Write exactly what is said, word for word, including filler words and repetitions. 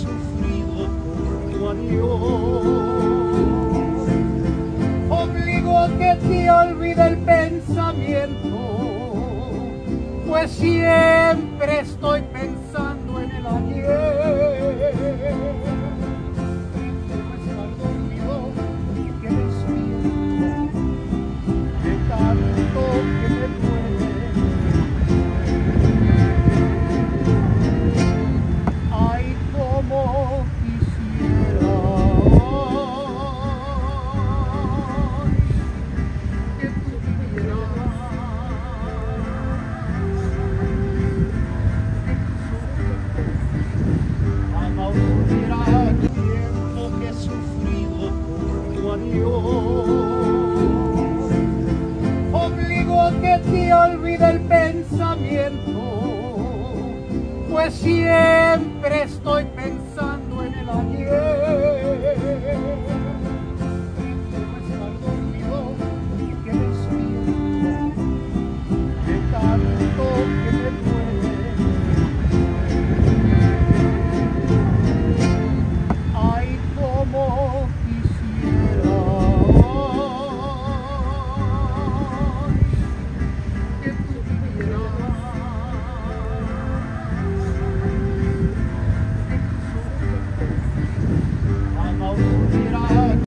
sufrido por tu adiós. Obligo a que te olvide el pensamiento, pues siempre estoy pensando en el ayer.